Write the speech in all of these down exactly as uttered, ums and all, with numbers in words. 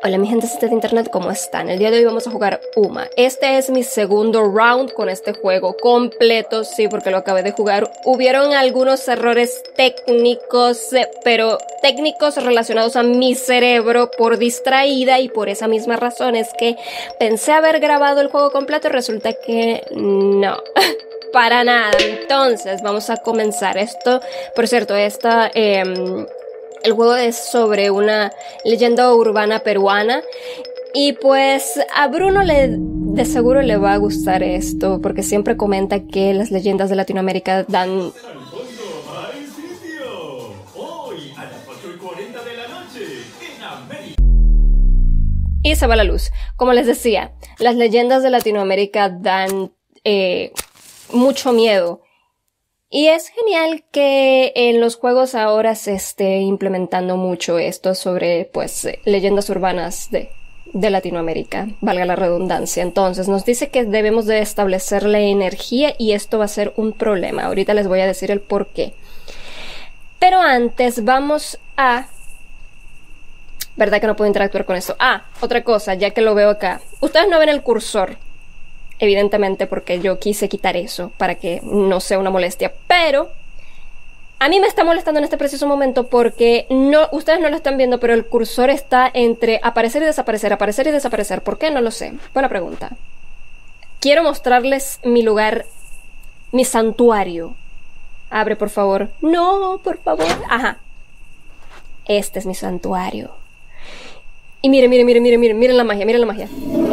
Hola mi gente de internet, ¿cómo están? El día de hoy vamos a jugar UMA. Este es mi segundo round con este juego completo, sí, porque lo acabé de jugar. Hubieron algunos errores técnicos, pero técnicos relacionados a mi cerebro por distraída, y por esa misma razón es que pensé haber grabado el juego completo y resulta que no. Para nada. Entonces vamos a comenzar esto. Por cierto, esta... Eh, El juego es sobre una leyenda urbana peruana y pues a Bruno le, de seguro le va a gustar esto porque siempre comenta que las leyendas de Latinoamérica dan... Y se va la luz. Como les decía, las leyendas de Latinoamérica dan eh, mucho miedo. Y es genial que en los juegos ahora se esté implementando mucho esto sobre, pues, leyendas urbanas de, de Latinoamérica, valga la redundancia. Entonces, nos dice que debemos de establecer la energía y esto va a ser un problema. Ahorita les voy a decir el por qué. Pero antes vamos a... ¿Verdad que no puedo interactuar con esto? Ah, otra cosa, ya que lo veo acá. Ustedes no ven el cursor. Evidentemente porque yo quise quitar eso para que no sea una molestia, pero a mí me está molestando en este preciso momento porque no, ustedes no lo están viendo, pero el cursor está entre aparecer y desaparecer, aparecer y desaparecer. ¿Por qué? No lo sé. Buena pregunta. Quiero mostrarles mi lugar, mi santuario. Abre, por favor. No, por favor. Ajá. Este es mi santuario. Y miren, miren, miren, miren, miren, miren la magia, miren la magia.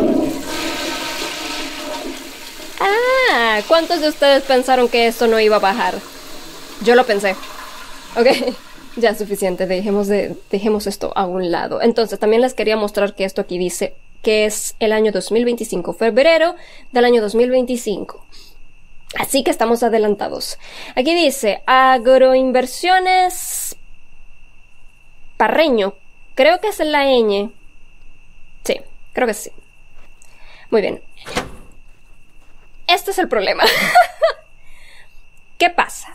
Ah, ¿cuántos de ustedes pensaron que esto no iba a bajar? Yo lo pensé. Ok, ya es suficiente, dejemos, de, dejemos esto a un lado. Entonces, también les quería mostrar que esto aquí dice que es el año dos mil veinticinco, febrero del año dos mil veinticinco. Así que estamos adelantados. Aquí dice, agroinversiones Parreño. Creo que es la ñ. Sí, creo que sí. Muy bien. Este es el problema. ¿Qué pasa?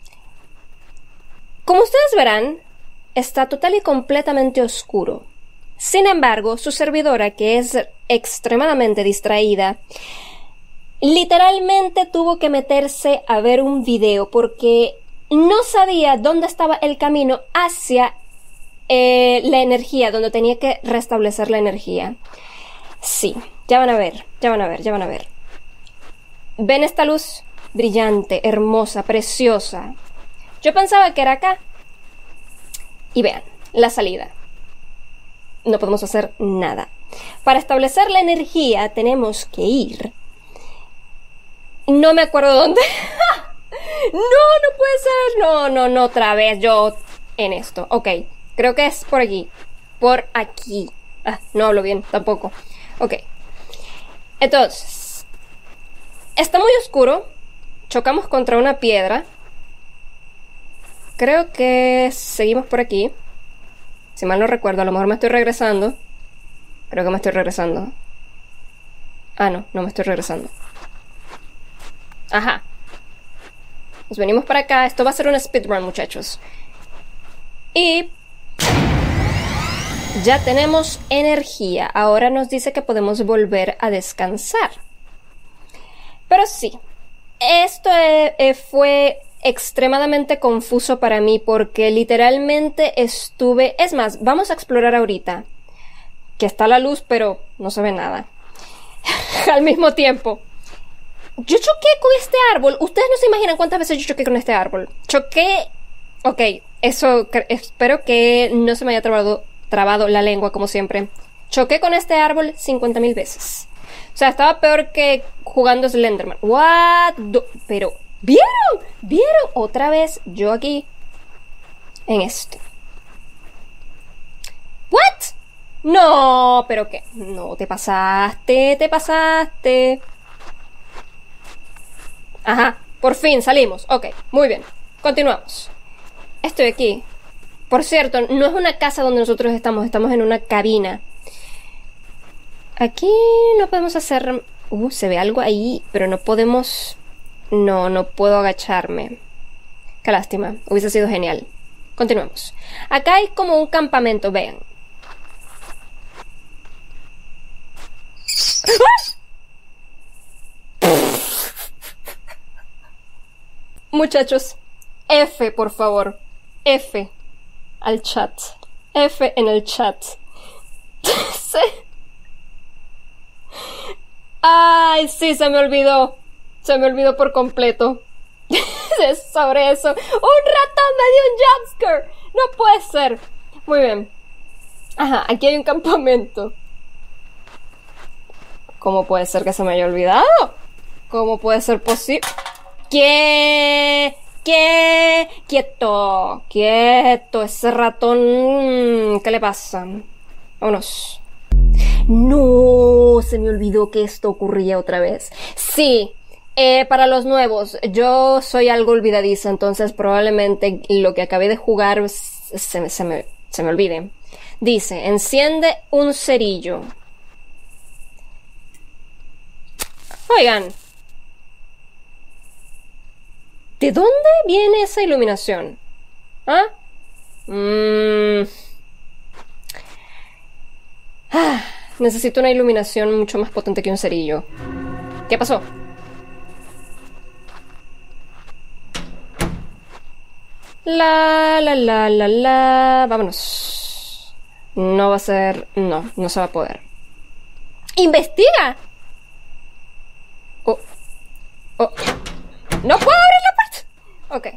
Como ustedes verán, está total y completamente oscuro. Sin embargo, su servidora, que es extremadamente distraída, literalmente tuvo que meterse a ver un video porque no sabía dónde estaba el camino hacia eh, la energía, donde tenía que restablecer la energía. Sí, ya van a ver, ya van a ver, ya van a ver. ¿Ven esta luz? Brillante, hermosa, preciosa. Yo pensaba que era acá. Y vean, la salida. No podemos hacer nada. Para establecer la energía tenemos que ir. No me acuerdo dónde. No, no puede ser. No, no, no, otra vez yo en esto. Ok, creo que es por aquí. Por aquí. Ah, no hablo bien tampoco. Ok. Entonces... está muy oscuro. Chocamos contra una piedra. Creo que seguimos por aquí. Si mal no recuerdo, a lo mejor me estoy regresando. Creo que me estoy regresando. Ah, no, no me estoy regresando. Ajá. Nos venimos para acá. Esto va a ser un speedrun, muchachos. Y... ya tenemos energía. Ahora nos dice que podemos volver a descansar. Pero sí, esto eh, eh, fue extremadamente confuso para mí porque literalmente estuve... Es más, vamos a explorar ahorita. Que está la luz, pero no se ve nada. Al mismo tiempo. Yo choqué con este árbol. Ustedes no se imaginan cuántas veces yo choqué con este árbol. Choqué... Ok, eso... Espero que no se me haya trabado, trabado la lengua como siempre. Choqué con este árbol cincuenta mil veces. O sea, estaba peor que jugando Slenderman. What? Do Pero, ¿vieron? ¿Vieron? Otra vez yo aquí en esto. What? No, pero ¿qué? No, te pasaste, te pasaste. Ajá, por fin salimos. Ok, muy bien. Continuamos. Estoy aquí. Por cierto, no es una casa donde nosotros estamos, estamos en una cabina. Aquí no podemos hacer... Uh, se ve algo ahí, pero no podemos... No, no puedo agacharme. Qué lástima, hubiese sido genial. Continuemos. Acá hay como un campamento, vean. Muchachos, F, por favor. F al chat. F en el chat. Sí. Ay, sí, se me olvidó. Se me olvidó por completo. Sobre eso. ¡Un ratón me dio un jumpscare! No puede ser. Muy bien. Ajá, aquí hay un campamento. ¿Cómo puede ser que se me haya olvidado? ¿Cómo puede ser posible? ¿Qué? ¿Qué? Quieto. Quieto. Ese ratón... ¿Qué le pasa? Vámonos. No, se me olvidó que esto ocurría otra vez. Sí. Eh, para los nuevos, yo soy algo olvidadiza, entonces probablemente lo que acabé de jugar se, se, me, se me olvide. Dice, enciende un cerillo. Oigan, ¿de dónde viene esa iluminación? ¿Ah? Mm. Ah, necesito una iluminación mucho más potente que un cerillo. ¿Qué pasó? La, la, la, la, la... Vámonos. No va a ser... No, no se va a poder. ¡Investiga! Oh. Oh. ¡No puedo abrir la puerta! Ok.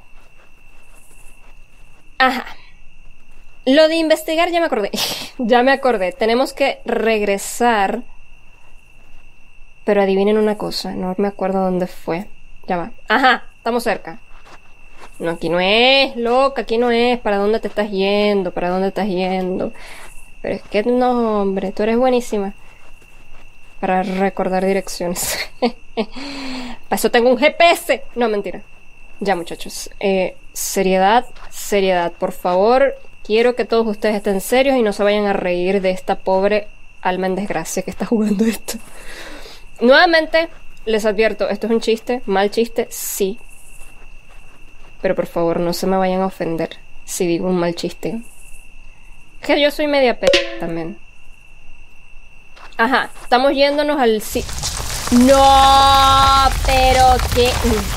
Ajá. Lo de investigar ya me acordé. Ya me acordé. Tenemos que regresar. Pero adivinen una cosa. No me acuerdo dónde fue. Ya va. Ajá. Estamos cerca. No, aquí no es, loca, aquí no es. ¿Para dónde te estás yendo? ¿Para dónde estás yendo? Pero es que no, hombre, tú eres buenísima para recordar direcciones. Para eso tengo un G P S. No, mentira. Ya, muchachos. Eh, seriedad, seriedad. Por favor, quiero que todos ustedes estén serios y no se vayan a reír de esta pobre alma en desgracia que está jugando esto. Nuevamente, les advierto, esto es un chiste, mal chiste, sí. Pero por favor, no se me vayan a ofender si digo un mal chiste. Que yo soy media p también. Ajá, estamos yéndonos al... Si no, pero que...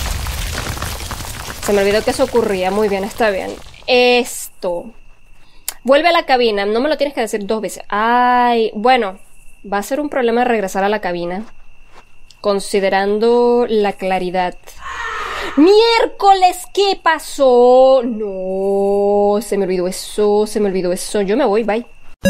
Se me olvidó que eso ocurría. Muy bien, está bien. Esto. Vuelve a la cabina. No me lo tienes que decir dos veces. Ay, bueno. Va a ser un problema regresar a la cabina. Considerando la claridad. ¡Miércoles! ¿Qué pasó? No, se me olvidó eso, se me olvidó eso. Yo me voy, bye.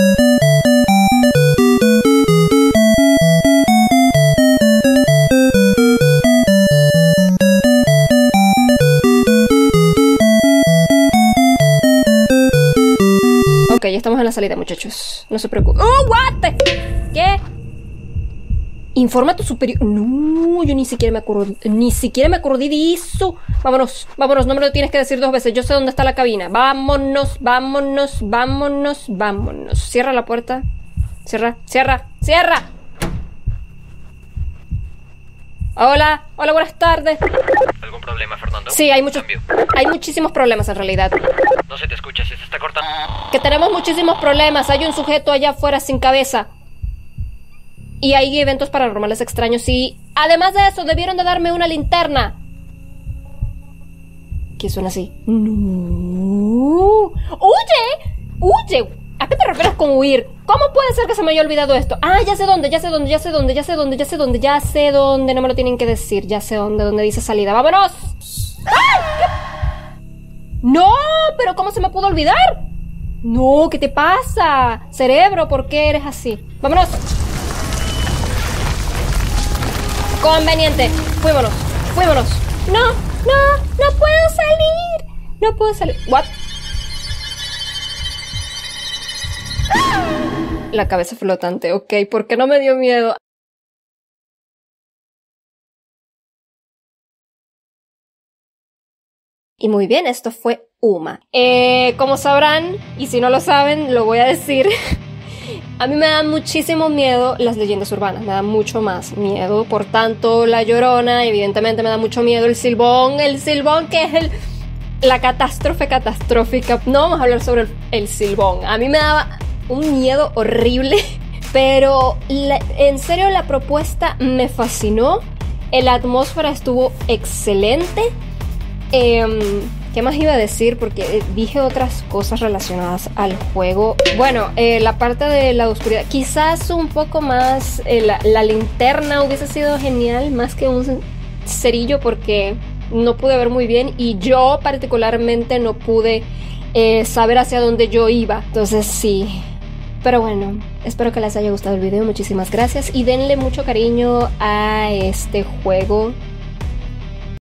Ok, ya estamos en la salida, muchachos. No se preocupen. ¡Oh, what the... ¿Qué? Informa a tu superior. No, yo ni siquiera me acuerdo. Ni siquiera me acordé de eso. Vámonos, vámonos. No me lo tienes que decir dos veces. Yo sé dónde está la cabina. Vámonos, vámonos, vámonos, vámonos. Cierra la puerta. Cierra, cierra, cierra. Hola, hola, buenas tardes. ¿Algún problema, Fernando? Sí, hay muchos. Hay muchísimos problemas en realidad. No se te escucha, si se está cortando. Que tenemos muchísimos problemas. Hay un sujeto allá afuera sin cabeza. Y hay eventos paranormales extraños y... Además de eso, debieron de darme una linterna. ¿Qué suena así? No. ¡Huye! ¡Huye! ¿A qué te refieres con huir? ¿Cómo puede ser que se me haya olvidado esto? Ah, ya sé dónde, ya sé dónde, ya sé dónde, ya sé dónde, ya sé dónde, ya sé dónde. No me lo tienen que decir. Ya sé dónde, dónde dice salida. ¡Vámonos! ¡Ay! ¡No! ¿Pero cómo se me pudo olvidar? No, ¿qué te pasa? Cerebro, ¿por qué eres así? ¡Vámonos! Conveniente. Fuímonos. Fuímonos. No, no, no puedo salir. No puedo salir. What? La cabeza flotante. Ok, ¿por qué no me dio miedo? Y muy bien, esto fue Uma. Eh, como sabrán, y si no lo saben, lo voy a decir... A mí me dan muchísimo miedo las leyendas urbanas, me dan mucho más miedo. Por tanto, La Llorona, evidentemente me da mucho miedo. El Silbón, el Silbón que es el, la catástrofe catastrófica. No vamos a hablar sobre el, el Silbón. A mí me daba un miedo horrible, pero la, en serio la propuesta me fascinó. La atmósfera estuvo excelente. Eh, ¿Qué más iba a decir? Porque dije otras cosas relacionadas al juego. Bueno, eh, la parte de la oscuridad. Quizás un poco más... Eh, la, la linterna hubiese sido genial más que un cerillo porque no pude ver muy bien. Y yo particularmente no pude eh, saber hacia dónde yo iba. Entonces sí... Pero bueno, espero que les haya gustado el video, muchísimas gracias y denle mucho cariño a este juego.